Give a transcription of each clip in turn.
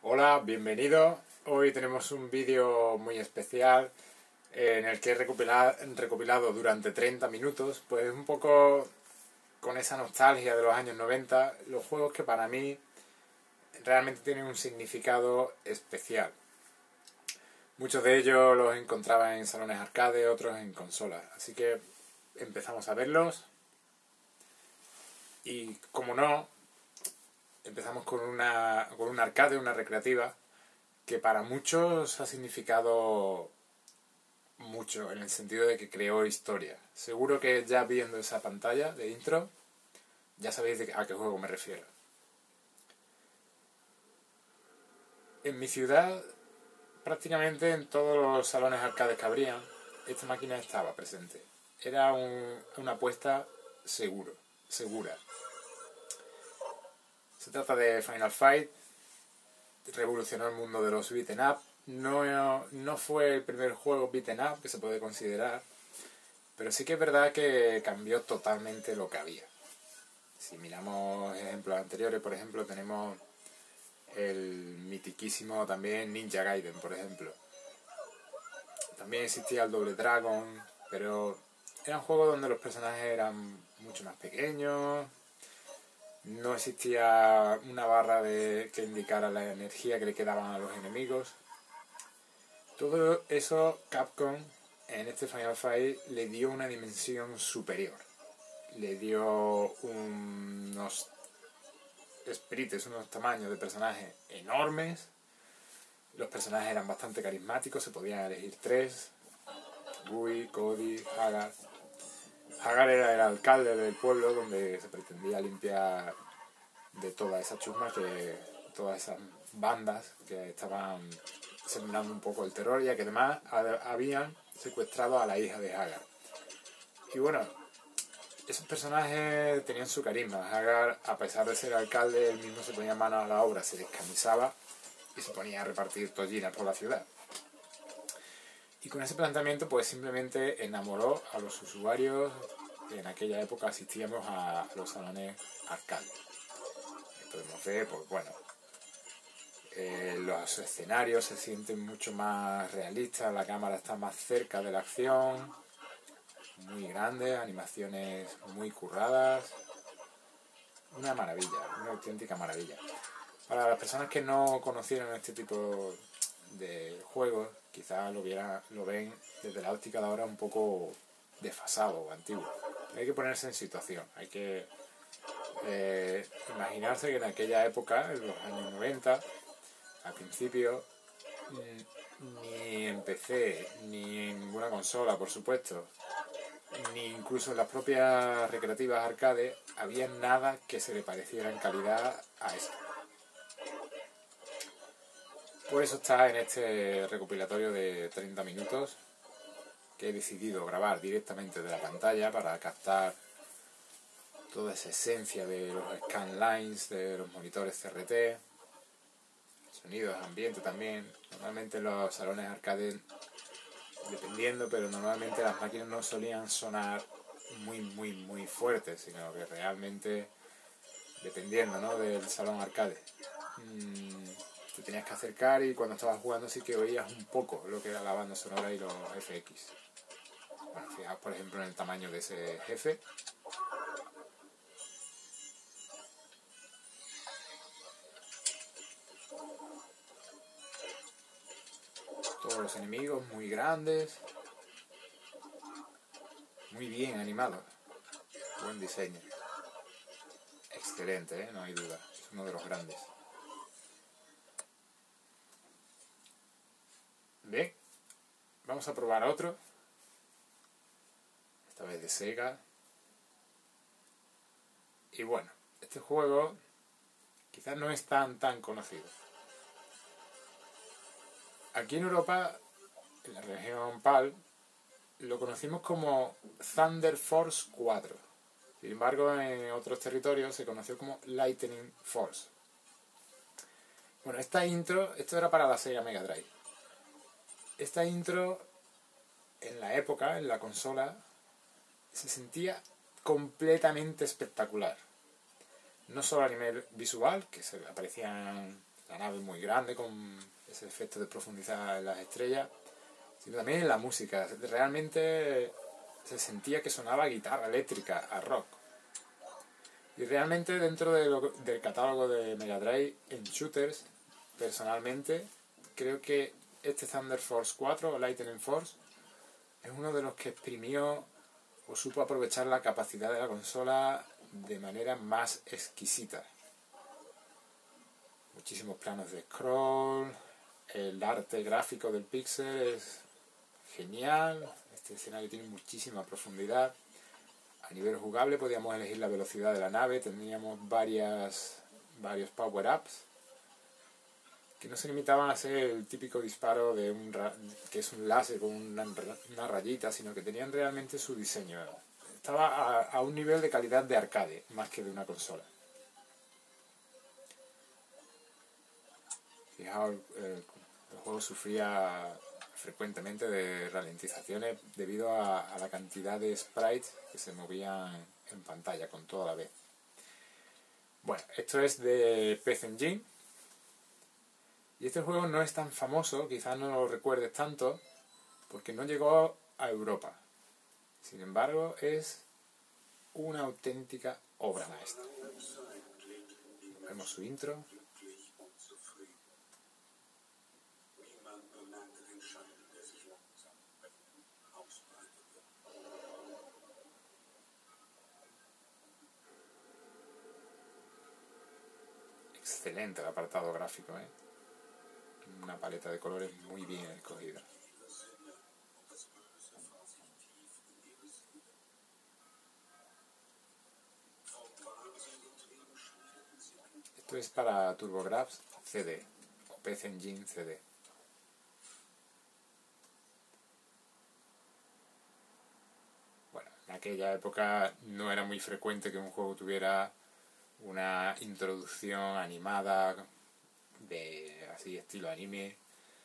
Hola, bienvenido. Hoy tenemos un vídeo muy especial en el que he recopilado durante 30 minutos, pues un poco con esa nostalgia de los años 90, los juegos que para mí realmente tienen un significado especial. Muchos de ellos los encontraba en salones arcade, otros en consolas. Así que empezamos a verlos. Y como no, empezamos con un arcade, una recreativa, que para muchos ha significado mucho, en el sentido de que creó historia. Seguro que ya viendo esa pantalla de intro, ya sabéis a qué juego me refiero. En mi ciudad, prácticamente en todos los salones arcades que habrían, esta máquina estaba presente. Era una apuesta segura. Se trata de Final Fight. Revolucionó el mundo de los beat'em up. No fue el primer juego beat'em up que se puede considerar, pero sí que es verdad que cambió totalmente lo que había. Si miramos ejemplos anteriores, por ejemplo, tenemos el mitiquísimo también Ninja Gaiden, por ejemplo. También existía el Double Dragon, pero era un juego donde los personajes eran mucho más pequeños. No existía una barra que indicara la energía que le quedaban a los enemigos. Todo eso Capcom en este Final Fight le dio una dimensión superior. Le dio unos sprites, unos tamaños de personajes enormes. Los personajes eran bastante carismáticos, se podían elegir 3. Gui, Cody, Hagar. Hagar era el alcalde del pueblo donde se pretendía limpiar de toda esa chusma, todas esas bandas que estaban sembrando un poco el terror, ya que además habían secuestrado a la hija de Hagar. Y bueno, esos personajes tenían su carisma. Hagar, a pesar de ser alcalde, él mismo se ponía manos a la obra, se descamisaba y se ponía a repartir tollinas por la ciudad. Y con ese planteamiento pues simplemente enamoró a los usuarios que en aquella época asistíamos a los salones arcade. Podemos ver, pues bueno, los escenarios se sienten mucho más realistas, la cámara está más cerca de la acción, muy grandes, animaciones muy curradas. Una maravilla, una auténtica maravilla. Para las personas que no conocieron este tipo de juegos, quizás lo ven desde la óptica de ahora un poco desfasado o antiguo. Hay que ponerse en situación, hay que imaginarse que en aquella época, en los años 90, al principio, ni en PC, ni en ninguna consola, por supuesto, ni incluso en las propias recreativas arcade, había nada que se le pareciera en calidad a esto. Por eso está en este recopilatorio de 30 minutos que he decidido grabar directamente de la pantalla para captar toda esa esencia de los scanlines, de los monitores CRT, sonidos, ambiente también. Normalmente los salones arcade, dependiendo, pero normalmente las máquinas no solían sonar muy fuertes, sino que realmente, dependiendo, ¿no?, del salón arcade, te tenías que acercar y cuando estabas jugando sí que oías un poco lo que era la banda sonora y los FX. Bueno, fijaos por ejemplo en el tamaño de ese jefe. Todos los enemigos muy grandes, muy bien animados, buen diseño. Excelente, no hay duda, es uno de los grandes. Bien, vamos a probar otro, esta vez de Sega. Y bueno, este juego quizás no es tan conocido. Aquí en Europa, en la región PAL, lo conocimos como Thunder Force 4. Sin embargo, en otros territorios se conoció como Lightning Force. Bueno, esta intro, esto era para la Sega Mega Drive. Esta intro, en la época, en la consola, se sentía completamente espectacular. No solo a nivel visual, que se aparecían la nave muy grande con ese efecto de profundizar en las estrellas, sino también en la música. Realmente se sentía que sonaba guitarra eléctrica a rock. Y realmente dentro del catálogo de Mega Drive en shooters, personalmente, creo que este Thunder Force 4 o Lightning Force es uno de los que exprimió o supo aprovechar la capacidad de la consola de manera más exquisita. Muchísimos planos de scroll, el arte gráfico del pixel es genial, este escenario tiene muchísima profundidad. A nivel jugable podíamos elegir la velocidad de la nave, teníamos varios power-ups que no se limitaban a ser el típico disparo de que es un láser con una rayita, sino que tenían realmente su diseño. Estaba a un nivel de calidad de arcade, más que de una consola. Fijaos, el juego sufría frecuentemente de ralentizaciones debido a la cantidad de sprites que se movían en pantalla con toda la vez. Bueno, esto es de PC Engine. Y este juego no es tan famoso, quizás no lo recuerdes tanto, porque no llegó a Europa. Sin embargo, es una auténtica obra maestra. Vemos su intro. Excelente el apartado gráfico, ¿eh? Una paleta de colores muy bien escogida. Esto es para TurboGrafx CD o PC Engine CD. Bueno, en aquella época no era muy frecuente que un juego tuviera una introducción animada de así estilo anime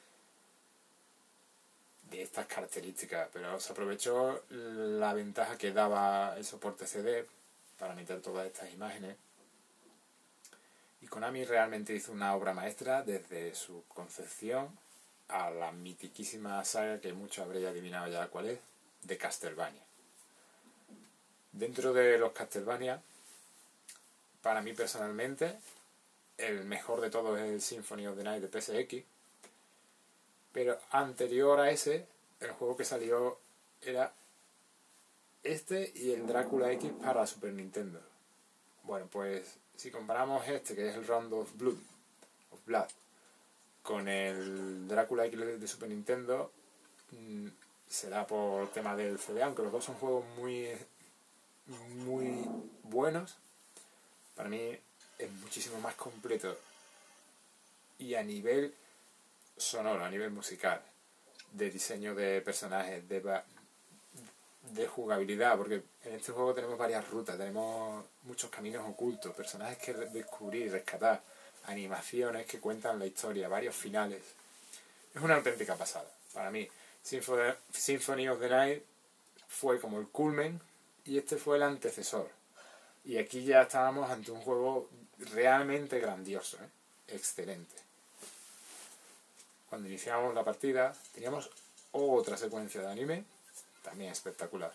de estas características, pero se aprovechó la ventaja que daba el soporte CD para meter todas estas imágenes. Y Konami realmente hizo una obra maestra desde su concepción a la mitiquísima saga que muchos habréis adivinado ya cuál es, de Castlevania. Dentro de los Castlevania, para mí personalmente, el mejor de todos es el Symphony of the Night de PSX, pero anterior a ese, el juego que salió era este y el Drácula X para Super Nintendo. Bueno, pues si comparamos este, que es el Round of Blood, con el Drácula X de Super Nintendo, será por tema del CD, aunque los dos son juegos muy buenos. Para mí es muchísimo más completo y a nivel sonoro, a nivel musical, de diseño de personajes, de jugabilidad, porque en este juego tenemos varias rutas, tenemos muchos caminos ocultos, personajes que descubrir y rescatar, animaciones que cuentan la historia, varios finales. Es una auténtica pasada. Para mí, Symphony of the Night fue como el culmen y este fue el antecesor. Y aquí ya estábamos ante un juego realmente grandioso, ¿eh? Excelente. Cuando iniciamos la partida teníamos otra secuencia de anime, también espectacular.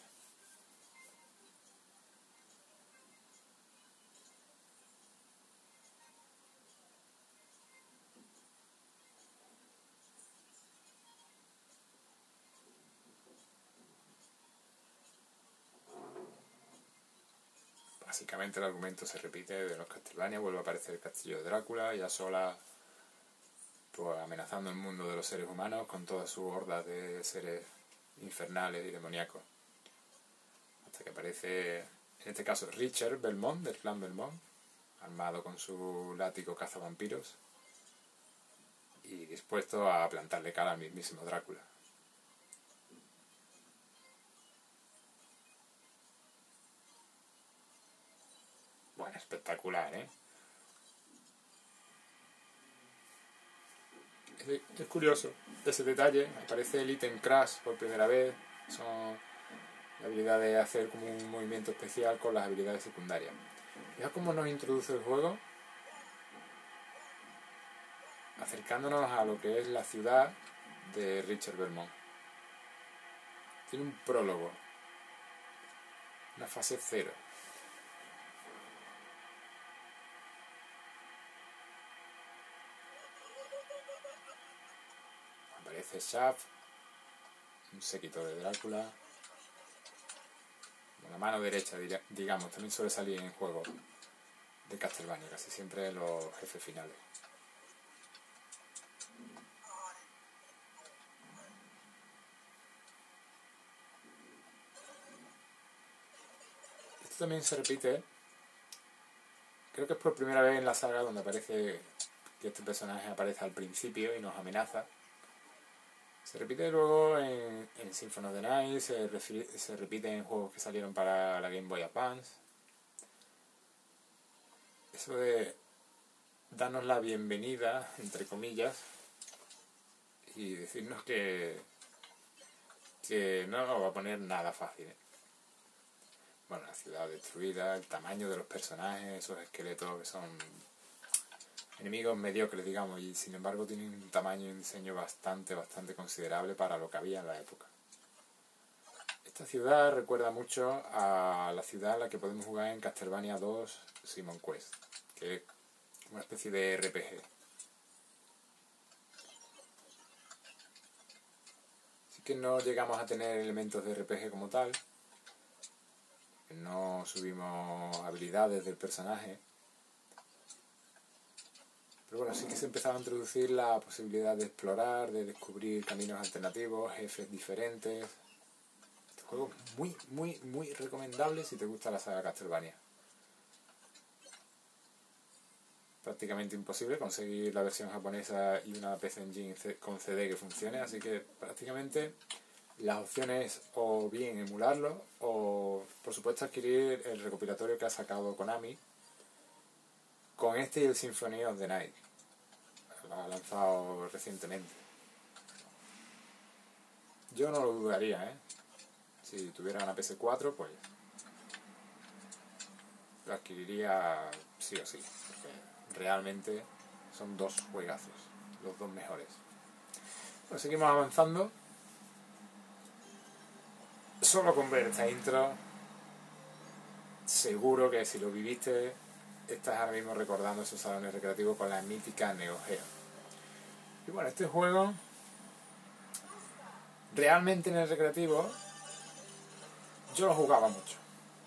Básicamente el argumento se repite de los Castlevania, vuelve a aparecer el castillo de Drácula, ya sola, pues, amenazando el mundo de los seres humanos con todas sus hordas de seres infernales y demoníacos. Hasta que aparece, en este caso, Richard Belmont, del clan Belmont, armado con su látigo cazavampiros y dispuesto a plantarle cara al mismísimo Drácula. Bueno, espectacular, ¿eh? Es curioso ese detalle. Aparece el ítem Crash por primera vez. Son la habilidad de hacer como un movimiento especial con las habilidades secundarias. Fija cómo nos introduce el juego. acercándonos a lo que es la ciudad de Richard Vermont. Tiene un prólogo, una fase 0. Aparece Shaft, un séquito de Drácula. La mano derecha, digamos, también suele salir en juegos de Castlevania, casi siempre en los jefes finales. Esto también se repite, creo que es por primera vez en la saga donde aparece que este personaje aparece al principio y nos amenaza. Se repite luego en Symphony of the Night, se repite en juegos que salieron para la Game Boy Advance. Eso de darnos la bienvenida, entre comillas, y decirnos que no nos va a poner nada fácil. Bueno, la ciudad destruida, el tamaño de los personajes, esos esqueletos que son enemigos mediocres, digamos, y sin embargo tienen un tamaño y un diseño bastante considerable para lo que había en la época. Esta ciudad recuerda mucho a la ciudad en la que podemos jugar en Castlevania 2 Simon Quest, que es una especie de RPG. Así que no llegamos a tener elementos de RPG como tal, no subimos habilidades del personaje, pero bueno, sí que se empezaba a introducir la posibilidad de explorar, de descubrir caminos alternativos, jefes diferentes. Este juego es muy recomendable si te gusta la saga Castlevania. Prácticamente imposible conseguir la versión japonesa y una PC Engine con CD que funcione, así que prácticamente las opciones o bien emularlo o por supuesto adquirir el recopilatorio que ha sacado Konami con este y el Symphony of the Night. Lo ha lanzado recientemente. Yo no lo dudaría, si tuviera una PS4 pues lo adquiriría sí o sí, porque realmente son dos juegazos, los dos mejores. Bueno, seguimos avanzando. Solo con ver esta intro, seguro que si lo viviste, estás ahora mismo recordando esos salones recreativos con la mítica Neo Geo. Y bueno, este juego, realmente en el recreativo, yo lo jugaba mucho.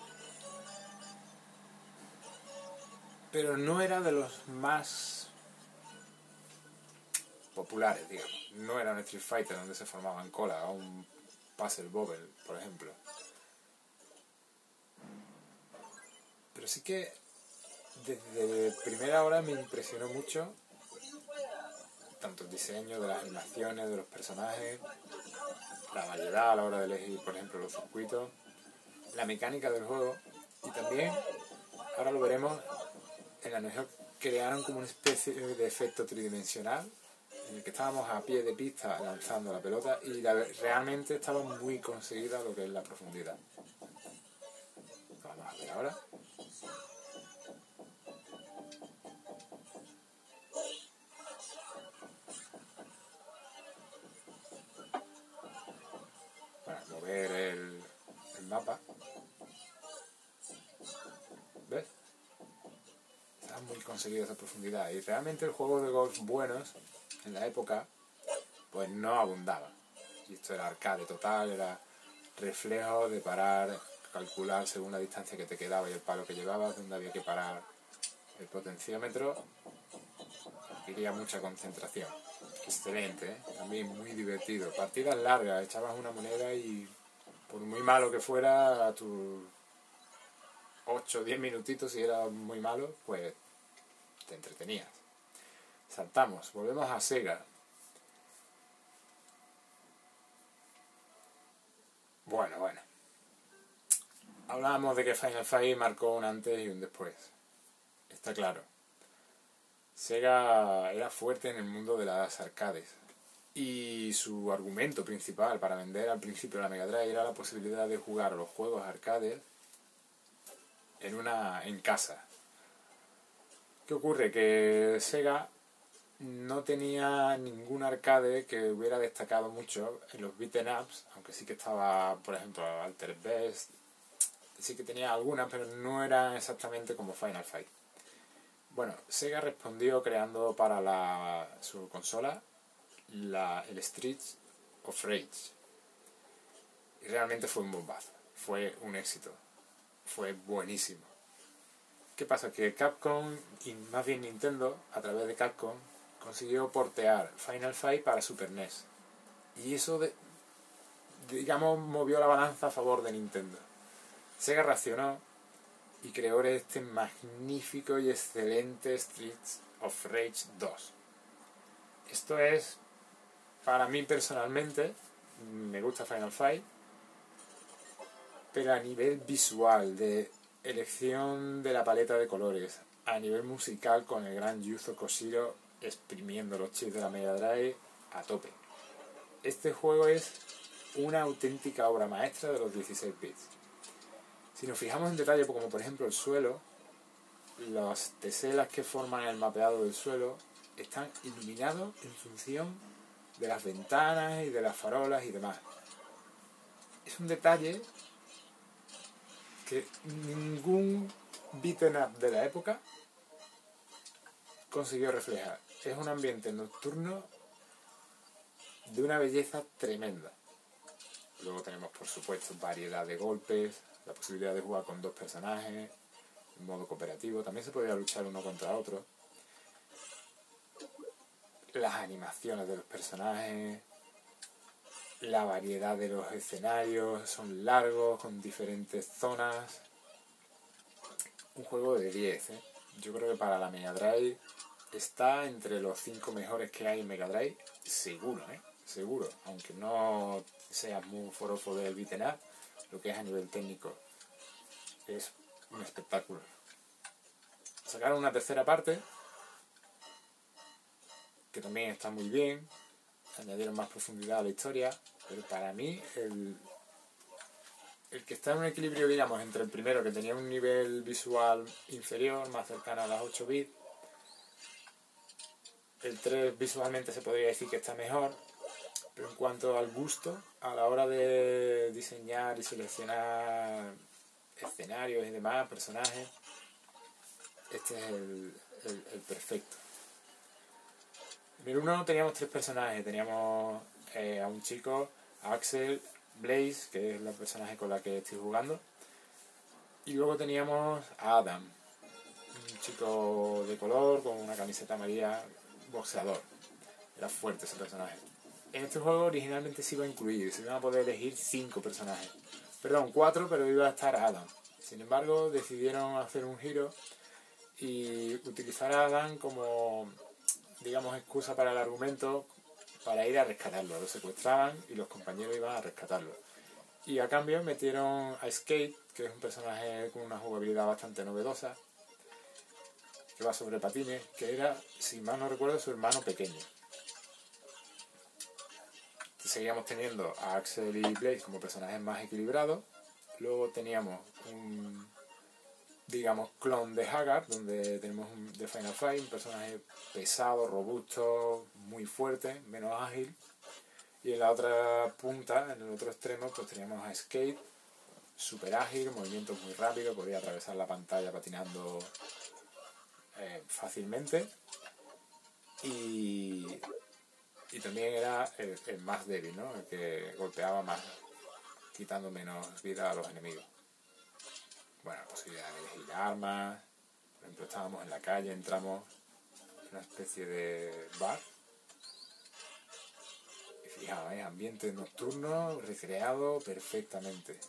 Pero no era de los más populares, digamos. No era un Street Fighter donde se formaban cola, o un Puzzle Bobble, por ejemplo. Pero sí que desde primera hora me impresionó mucho tanto el diseño de las animaciones, de los personajes, la variedad a la hora de elegir, por ejemplo, los circuitos, la mecánica del juego y también, ahora lo veremos, en la Neo Geo crearon como una especie de efecto tridimensional en el que estábamos a pie de pista lanzando la pelota y realmente estaba muy conseguida lo que es la profundidad. Vamos a ver ahora. Bueno, mover el mapa. ¿Ves? Estaba muy conseguida esa profundidad y realmente el juego de golf buenos en la época pues no abundaba. Y esto era arcade total, era reflejo de parar, calcular según la distancia que te quedaba y el palo que llevabas, donde había que parar el potenciómetro. Quería mucha concentración. Excelente, también muy divertido. Partidas largas, echabas una moneda y por muy malo que fuera, a tus 8 o 10 minutitos, si era muy malo, pues te entretenías. Saltamos, volvemos a Sega. Bueno. Hablábamos de que Final Fight marcó un antes y un después. Está claro. Sega era fuerte en el mundo de las arcades. Y su argumento principal para vender al principio la Mega Drive era la posibilidad de jugar los juegos arcades en casa. ¿Qué ocurre? Que Sega no tenía ningún arcade que hubiera destacado mucho en los beat'em ups, aunque sí que estaba, por ejemplo, Altered Beast, sí que tenía algunas, pero no eran exactamente como Final Fight. Bueno, Sega respondió creando para su consola el Streets of Rage. Y realmente fue un bombazo, fue un éxito, fue buenísimo. ¿Qué pasa? Que Capcom, y más bien Nintendo, a través de Capcom, consiguió portear Final Fight para Super NES. Y eso, digamos, movió la balanza a favor de Nintendo. Sega reaccionó y creó este magnífico y excelente Streets of Rage 2. Esto es, para mí personalmente, me gusta Final Fight, pero a nivel visual, de elección de la paleta de colores, a nivel musical con el gran Yuzo Koshiro exprimiendo los chips de la Mega Drive a tope. Este juego es una auténtica obra maestra de los 16 bits. Si nos fijamos en detalle, como por ejemplo el suelo, las teselas que forman el mapeado del suelo están iluminados en función de las ventanas y de las farolas y demás. Es un detalle que ningún beat'em up de la época consiguió reflejar. Es un ambiente nocturno de una belleza tremenda. Luego tenemos, por supuesto, variedad de golpes, la posibilidad de jugar con dos personajes, en modo cooperativo. También se podía luchar uno contra otro. Las animaciones de los personajes, la variedad de los escenarios, son largos, con diferentes zonas. Un juego de 10, ¿eh? Yo creo que para la Mega Drive está entre los 5 mejores que hay en Mega Drive, seguro, seguro, aunque no seas muy forofo del beat'em up, lo que es a nivel técnico es un espectáculo. Sacaron una tercera parte que también está muy bien, añadieron más profundidad a la historia, pero para mí el que está en un equilibrio, digamos, entre el primero, que tenía un nivel visual inferior, más cercano a las 8 bits, el 3 visualmente se podría decir que está mejor, pero en cuanto al gusto, a la hora de diseñar y seleccionar escenarios y demás, personajes, este es el perfecto. En el 1 teníamos 3 personajes, teníamos a un chico, a Axel, Blaze, que es el personaje con la que estoy jugando, y luego teníamos a Adam, un chico de color con una camiseta amarilla, boxeador. Era fuerte ese personaje. En este juego originalmente se iba a incluir, se iban a poder elegir 5 personajes. Perdón, 4, pero iba a estar Adam. Sin embargo, decidieron hacer un giro y utilizar a Adam como, digamos, excusa para el argumento, para ir a rescatarlo. Lo secuestraban y los compañeros iban a rescatarlo. Y a cambio metieron a Skate, que es un personaje con una jugabilidad bastante novedosa, que va sobre patines, que era, si mal no recuerdo, su hermano pequeño. Seguíamos teniendo a Axel y Blaze como personajes más equilibrados. Luego teníamos un, digamos, clon de Haggard, donde tenemos de Final Fight, un personaje pesado, robusto, muy fuerte, menos ágil. Y en la otra punta, en el otro extremo, pues teníamos a Skate, súper ágil, movimientos muy rápidos, podía atravesar la pantalla patinando fácilmente. Y también era el más débil, ¿no? El que golpeaba más, quitando menos vida a los enemigos. Bueno, la posibilidad de elegir armas. Por ejemplo, estábamos en la calle, entramos en una especie de bar. Y fijaos, ambiente nocturno, recreado perfectamente.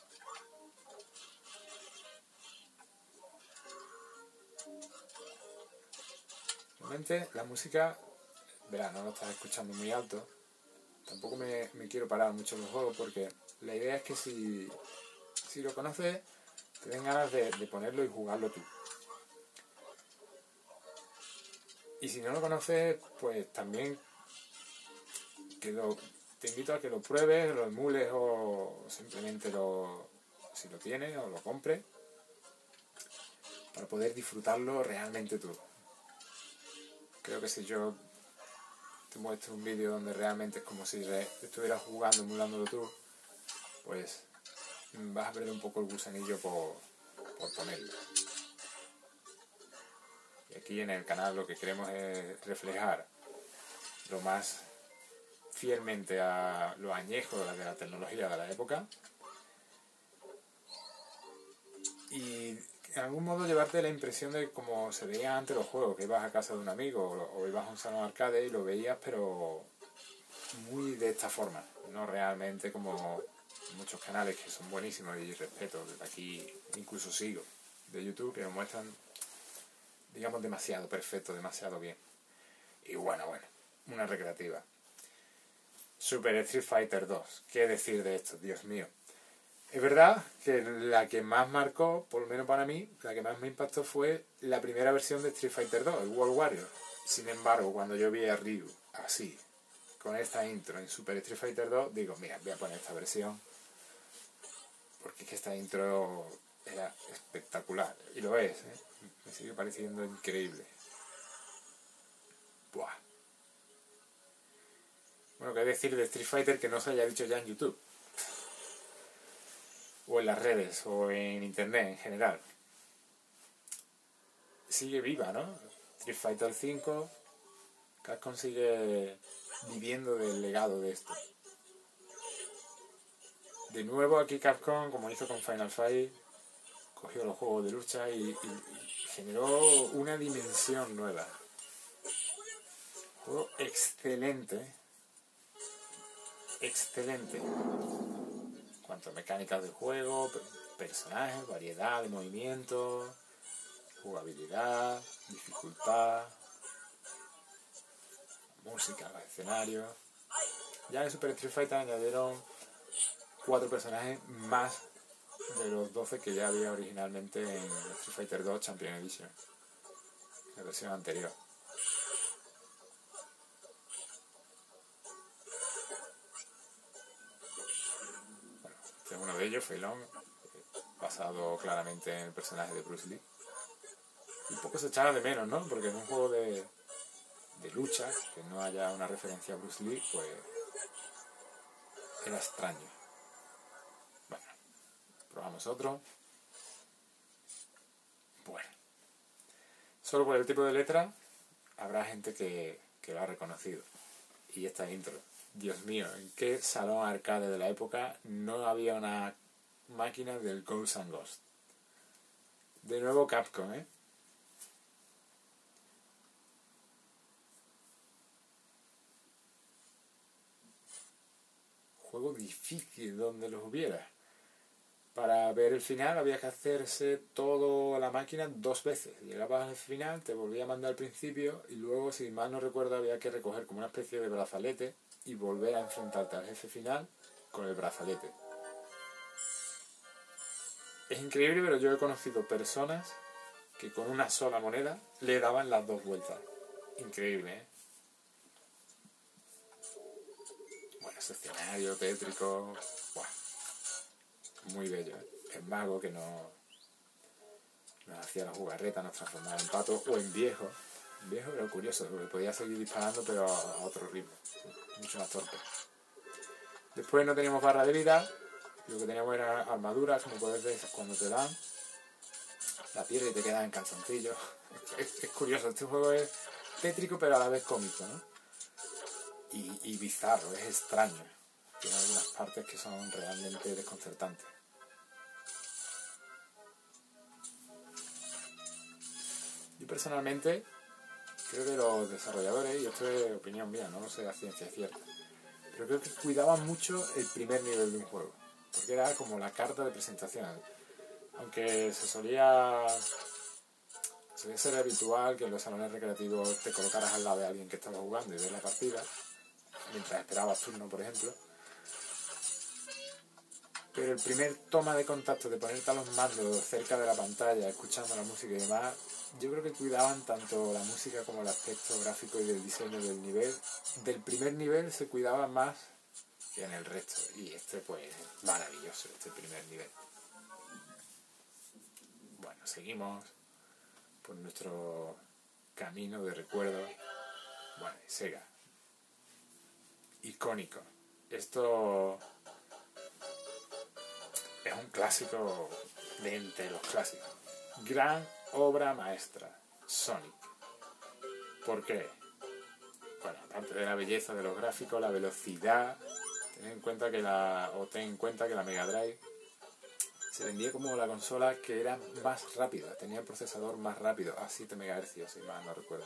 Realmente la música, verá, no lo estás escuchando muy alto. Tampoco me quiero parar mucho en los juegos porque la idea es que si lo conoces, te den ganas de ponerlo y jugarlo tú. Y si no lo conoces, pues también te invito a que lo pruebes, lo emules o simplemente si lo tienes o lo compres para poder disfrutarlo realmente tú. creo que si yo te muestro un vídeo donde realmente es como si estuvieras jugando, emulándolo tú, pues vas a perder un poco el gusanillo por ponerlo. Y aquí en el canal lo que queremos es reflejar lo más fielmente a lo añejo de la tecnología de la época y en algún modo llevarte la impresión de cómo se veían antes los juegos, que ibas a casa de un amigo o ibas a un salón arcade y lo veías, pero muy de esta forma, no realmente como muchos canales que son buenísimos y respeto, desde aquí incluso sigo, de YouTube, que nos muestran, digamos, demasiado perfecto, demasiado bien. Y bueno, una recreativa. Super Street Fighter 2. ¿Qué decir de esto? Dios mío. Es verdad que la que más marcó, por lo menos para mí, la que más me impactó fue la primera versión de Street Fighter 2, el World Warrior. Sin embargo, cuando yo vi a Ryu así, con esta intro en Super Street Fighter 2, digo, mira, voy a poner esta versión, porque es que esta intro era espectacular. Y lo es, ¿eh? Me sigue pareciendo increíble. Buah. Bueno, qué decir de Street Fighter que no se haya dicho ya en YouTube. O en las redes, o en internet en general. Sigue viva, ¿no? Street Fighter 5, Capcom sigue viviendo del legado de esto. De nuevo aquí Capcom, como hizo con Final Fight, cogió los juegos de lucha y generó una dimensión nueva. Juego excelente. Excelente. En cuanto a mecánicas de juego, personajes, variedad de movimientos, jugabilidad, dificultad, música, los escenarios. Ya en Super Street Fighter añadieron 4 personajes más de los 12 que ya había originalmente en Street Fighter 2 Champion Edition, la versión anterior. Bueno, este es uno de ellos, Fei Long, basado claramente en el personaje de Bruce Lee. Un poco se echaba de menos, ¿no? Porque en un juego de lucha, que no haya una referencia a Bruce Lee, pues era extraño. Bueno, probamos otro. Bueno, solo por el tipo de letra habrá gente que lo ha reconocido. Y esta intro, Dios mío, ¿en qué salón arcade de la época no había una máquina del Ghosts and Ghosts? De nuevo Capcom, ¿eh? Juego difícil donde los hubiera. Para ver el final había que hacerse toda la máquina 2 veces. Llegabas al final, te volvía a mandar al principio y luego, si mal no recuerdo, había que recoger como una especie de brazalete y volver a enfrentarte al jefe final con el brazalete. Es increíble, pero yo he conocido personas que con una sola moneda le daban las 2 vueltas. Increíble, ¿eh? Bueno, ese escenario tétrico, ¡buah! Muy bello, ¿eh? El mago que nos hacía la jugarreta, nos transformaba en pato o en viejo. En viejo era curioso, porque podía seguir disparando pero a otro ritmo, mucho más torpe. Después no teníamos barra de vida, lo que teníamos era armaduras, como puedes ver cuando te dan la piel y te quedas en calzoncillos. Es curioso, este juego es tétrico pero a la vez cómico, ¿no? Y bizarro, es extraño. Tiene algunas partes que son realmente desconcertantes. Yo personalmente creo que los desarrolladores, y esto es opinión mía, no lo sé a ciencia cierta, pero creo que cuidaban mucho el primer nivel de un juego, porque era como la carta de presentación. Aunque solía ser habitual que en los salones recreativos te colocaras al lado de alguien que estaba jugando y ver la partida, mientras esperabas turno, por ejemplo. Pero el primer toma de contacto de ponerte a los mandos cerca de la pantalla, escuchando la música y demás, yo creo que cuidaban tanto la música como el aspecto gráfico y del diseño del nivel. Del primer nivel se cuidaba más que en el resto. Y este pues maravilloso, este primer nivel. Bueno, seguimos por nuestro camino de recuerdo Bueno, Sega. Icónico. Esto es un clásico de entre los clásicos. Gran obra maestra. Sonic. ¿Por qué? Bueno, aparte de la belleza de los gráficos, la velocidad, ten en cuenta que la Mega Drive se vendía como la consola que era más rápida, tenía el procesador más rápido, a 7 MHz, si mal no recuerdo.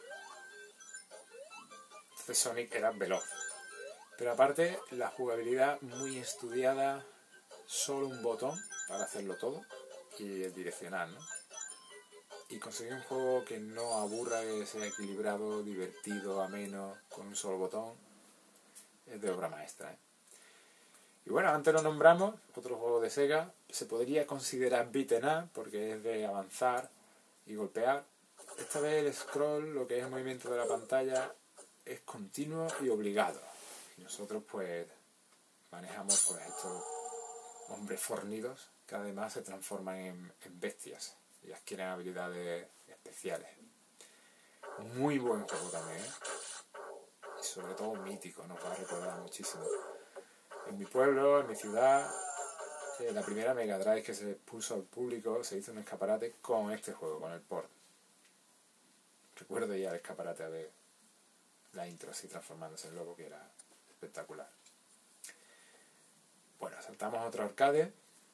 Entonces Sonic era veloz. Pero aparte, la jugabilidad muy estudiada, solo un botón para hacerlo todo, y el direccional, ¿no? Y conseguir un juego que no aburra, que sea equilibrado, divertido, ameno, con un solo botón, es de obra maestra, ¿eh? Y bueno, antes lo nombramos, otro juego de Sega, se podría considerar beat'em up, porque es de avanzar y golpear. Esta vez el scroll, lo que es el movimiento de la pantalla, es continuo y obligado. Y nosotros pues manejamos pues estos hombres fornidos que además se transforman en bestias y adquieren habilidades especiales. Muy buen juego también, ¿eh? Y sobre todo mítico, nos va a recordar muchísimo. En mi pueblo, en mi ciudad, la primera Mega Drive que se puso al público, se hizo un escaparate con este juego, con el port. Recuerdo ya el escaparate a ver la intro así transformándose en lobo, que era espectacular. Bueno, saltamos a otro arcade.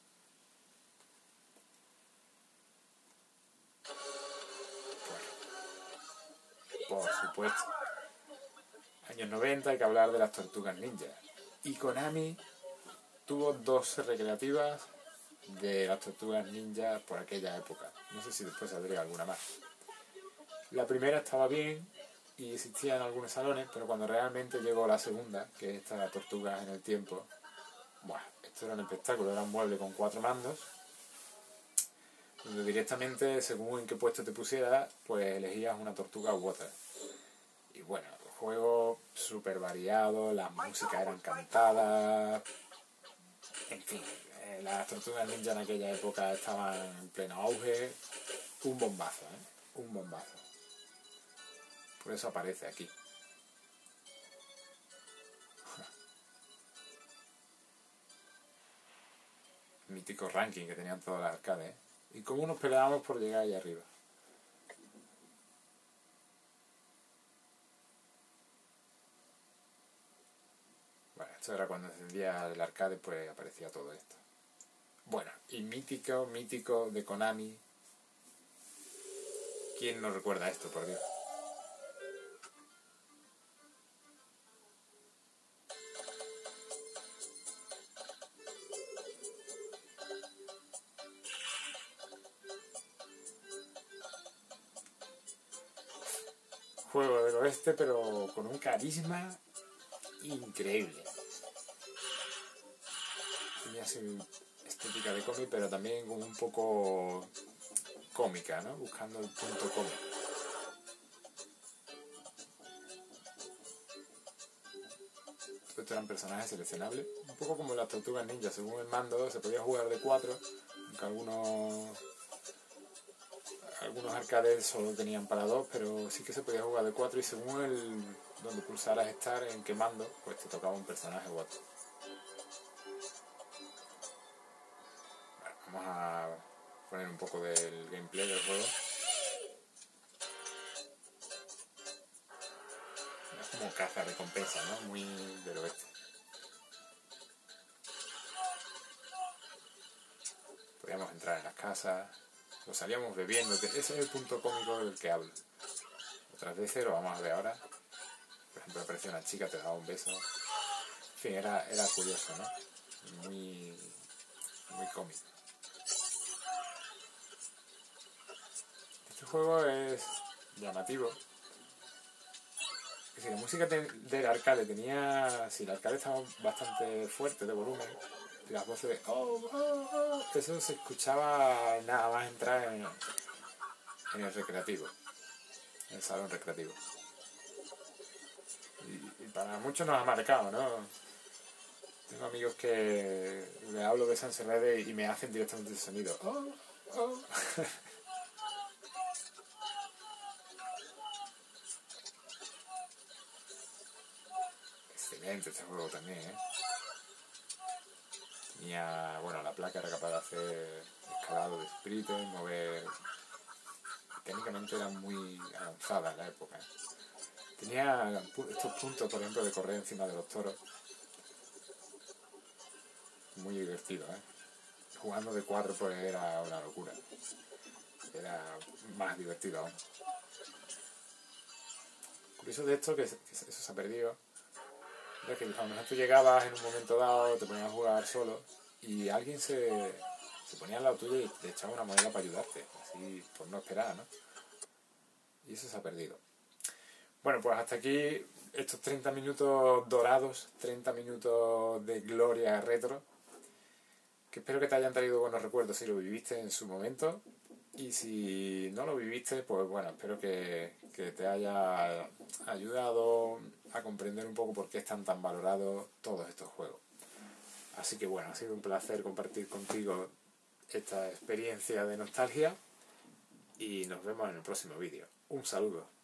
Por supuesto. Años 90, hay que hablar de las Tortugas Ninja. Y Konami tuvo 2 recreativas de las Tortugas Ninja por aquella época. No sé si después saldría alguna más. La primera estaba bien y existía en algunos salones, pero cuando realmente llegó la segunda, que es esta Tortugas en el tiempo, buah, esto era un espectáculo, era un mueble con 4 mandos, donde directamente, según en qué puesto te pusieras, pues elegías una tortuga u otra. Y bueno, el juego súper variado, las músicas eran cantadas, en fin, las Tortugas Ninja en aquella época estaban en pleno auge. Un bombazo, ¿eh? Un bombazo. Por eso aparece aquí. Mítico ranking que tenían todas las arcades, ¿eh? Y cómo nos peleábamos por llegar ahí arriba. Bueno, esto era cuando encendía el arcade, pues aparecía todo esto. Bueno, y mítico de Konami. ¿Quién no recuerda esto, por Dios? Juego del oeste, pero con un carisma increíble. Tenía así estética de cómic, pero también como un poco cómica, ¿no? Buscando el punto cómico. Estos eran personajes seleccionables, un poco como las Tortugas Ninja. Según el mando se podía jugar de 4, aunque algunos arcades solo tenían para 2, pero sí que se podía jugar de 4 y según donde pulsaras estar, en qué mando, pues te tocaba un personaje u otro. Bueno, vamos a poner un poco del gameplay del juego. Es como caza recompensa, ¿no? Muy del oeste. Podíamos entrar en las casas, lo salíamos bebiendo. Ese es el punto cómico del que hablo. Otras veces, lo vamos a ver ahora, por ejemplo, aparecía una chica, te daba un beso. En fin, era curioso, ¿no? Muy cómico. Este juego es llamativo. Es decir, la música del arcade tenía... Si el arcade estaba bastante fuerte de volumen, las voces de eso se escuchaba nada más entrar en el recreativo, en el salón recreativo. Y para muchos nos ha marcado, ¿no? Tengo amigos que le hablo de Sanservede y me hacen directamente el sonido. excelente este juego también, ¿eh? Tenía, bueno, la placa era capaz de hacer escalado de sprites, mover... Técnicamente era muy avanzada en la época, ¿eh? Tenía estos puntos, por ejemplo, de correr encima de los toros. Muy divertido, ¿eh? Jugando de 4 pues era una locura. Era más divertido aún. Curioso de esto que eso se ha perdido. Es que a lo mejor tú llegabas en un momento dado, te ponías a jugar solo y alguien se ponía al lado tuyo y te echaba una moneda para ayudarte, así por no esperar, ¿no? Y eso se ha perdido. Bueno, pues hasta aquí estos 30 minutos dorados, 30 minutos de gloria retro, que espero que te hayan traído buenos recuerdos si lo viviste en su momento. Y si no lo viviste, pues bueno, espero que te haya ayudado a comprender un poco por qué están tan valorados todos estos juegos. Así que bueno, ha sido un placer compartir contigo esta experiencia de nostalgia y nos vemos en el próximo vídeo. Un saludo.